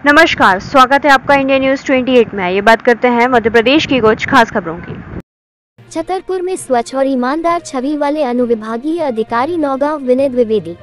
नमस्कार, स्वागत है आपका इंडिया न्यूज 28 में। ये बात करते हैं मध्य प्रदेश की कुछ खास खबरों की। छतरपुर में स्वच्छ और ईमानदार छवि वाले अनुविभागीय अधिकारी नौगांव विनय द्विवेदी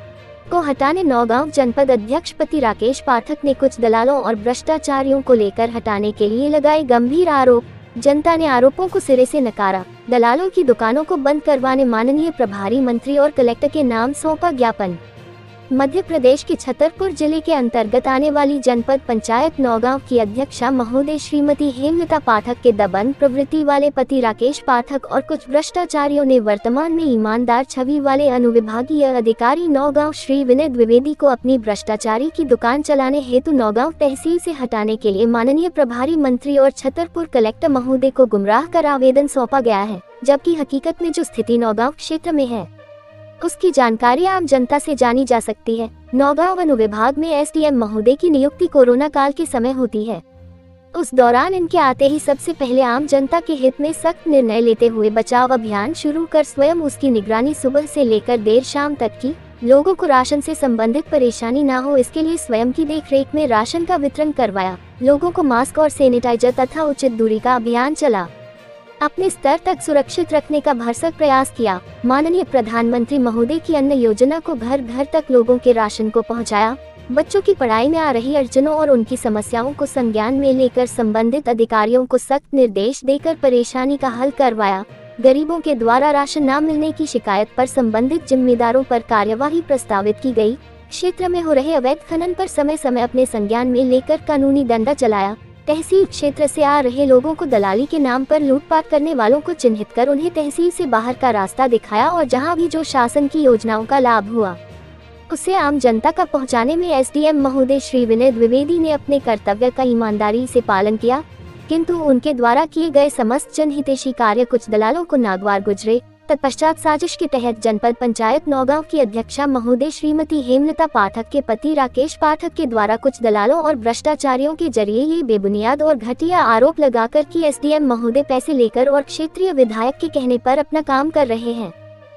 को हटाने नौगांव जनपद अध्यक्ष पति राकेश पाठक ने कुछ दलालों और भ्रष्टाचारियों को लेकर हटाने के लिए लगाए गंभीर आरोप। जनता ने आरोपों को सिरे से नकारा। दलालों की दुकानों को बंद करवाने माननीय प्रभारी मंत्री और कलेक्टर के नाम सौंपा ज्ञापन। मध्य प्रदेश के छतरपुर जिले के अंतर्गत आने वाली जनपद पंचायत नौगांव की अध्यक्षा महोदय श्रीमती हेमलता पाठक के दबंग प्रवृत्ति वाले पति राकेश पाठक और कुछ भ्रष्टाचारियों ने वर्तमान में ईमानदार छवि वाले अनुविभागीय अधिकारी नौगांव श्री विनय द्विवेदी को अपनी भ्रष्टाचारी की दुकान चलाने हेतु नौगांव तहसील से हटाने के लिए माननीय प्रभारी मंत्री और छतरपुर कलेक्टर महोदय को गुमराह कर आवेदन सौंपा गया है, जबकि हकीकत में जो स्थिति नौगांव क्षेत्र में है उसकी जानकारी आम जनता से जानी जा सकती है। नौगांव अनुविभाग में एसडीएम महोदय की नियुक्ति कोरोना काल के समय होती है। उस दौरान इनके आते ही सबसे पहले आम जनता के हित में सख्त निर्णय लेते हुए बचाव अभियान शुरू कर स्वयं उसकी निगरानी सुबह से लेकर देर शाम तक की। लोगों को राशन से संबंधित परेशानी न हो इसके लिए स्वयं की देखरेख में राशन का वितरण करवाया। लोगों को मास्क और सैनिटाइजर तथा उचित दूरी का अभियान चला। अपने स्तर तक सुरक्षित रखने का भरसक प्रयास किया। माननीय प्रधानमंत्री महोदय की अन्न योजना को घर घर तक लोगों के राशन को पहुंचाया। बच्चों की पढ़ाई में आ रही अड़चनों और उनकी समस्याओं को संज्ञान में लेकर संबंधित अधिकारियों को सख्त निर्देश देकर परेशानी का हल करवाया। गरीबों के द्वारा राशन न मिलने की शिकायत पर संबंधित जिम्मेदारों पर कार्यवाही प्रस्तावित की गई। क्षेत्र में हो रहे अवैध खनन पर समय समय अपने संज्ञान में लेकर कानूनी डंडा चलाया। तहसील क्षेत्र से आ रहे लोगों को दलाली के नाम पर लूटपाट करने वालों को चिन्हित कर उन्हें तहसील से बाहर का रास्ता दिखाया और जहां भी जो शासन की योजनाओं का लाभ हुआ उसे आम जनता का पहुंचाने में एसडीएम महोदय श्री विनय द्विवेदी ने अपने कर्तव्य का ईमानदारी से पालन किया, किंतु उनके द्वारा किए गए समस्त जनहितैषी कार्य कुछ दलालों को नागवार गुजरे। तत्पश्चात साजिश के तहत जनपद पंचायत नौगांव की अध्यक्षा महोदय श्रीमती हेमलता पाठक के पति राकेश पाठक के द्वारा कुछ दलालों और भ्रष्टाचारियों के जरिए ये बेबुनियाद और घटिया आरोप लगाकर कि एसडीएम महोदय पैसे लेकर और क्षेत्रीय विधायक के कहने पर अपना काम कर रहे हैं,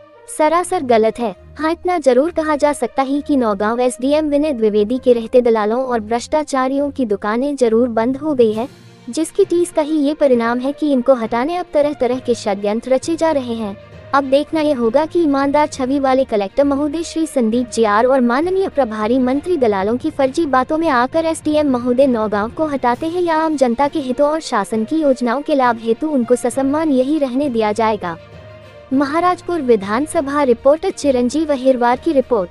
सरासर गलत है। हाँ, इतना जरूर कहा जा सकता है कि नौगांव एसडीएम विनय द्विवेदी के रहते दलालों और भ्रष्टाचारियों की दुकानें जरूर बंद हो गई है, जिसकी टीस का ही ये परिणाम है कि इनको हटाने अब तरह तरह के षड्यंत्र रचे जा रहे हैं। अब देखना यह होगा कि ईमानदार छवि वाले कलेक्टर महोदय श्री संदीप जीआर और माननीय प्रभारी मंत्री दलालों की फर्जी बातों में आकर एसडीएम महोदय नौगांव को हटाते हैं या आम जनता के हितों और शासन की योजनाओं के लाभ हेतु उनको ससम्मान यही रहने दिया जाएगा। महाराजपुर विधानसभा रिपोर्टर चिरंजीव अहिरवार की रिपोर्ट।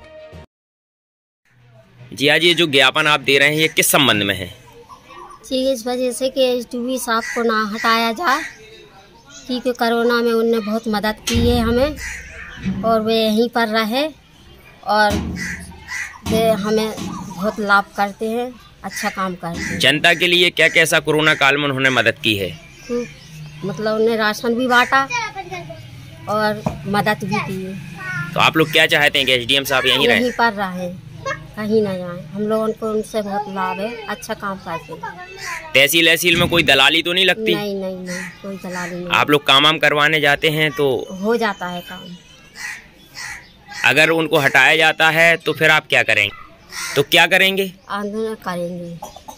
जी आज ये जो ज्ञापन आप दे रहे हैं ये किस संबंध में है? जी इस वजह से कि एसडीवी साहब को ना हटाया जाए, क्योंकि कोरोना में उनने बहुत मदद की है हमें और वे यहीं पर रहे और वे हमें बहुत लाभ करते हैं, अच्छा काम करते हैं। जनता के लिए क्या कैसा कोरोना काल में उन्होंने मदद की है? मतलब उन्हें राशन भी बांटा और मदद भी की है। तो आप लोग क्या चाहते हैं कि एसडीएम साहब यहीं रहे? यहीं पर रहे, कहीं ना जाए। हम लोगों को उनसे बहुत लाभ है, अच्छा काम करते हैं। तहसील में कोई दलाली तो नहीं लगती? नहीं नहीं नहीं, कोई दलाली नहीं। आप लोग काम करवाने जाते हैं तो हो जाता है काम। अगर उनको हटाया जाता है तो फिर आप क्या करेंगे? तो क्या करेंगे? आंदोलन करेंगे।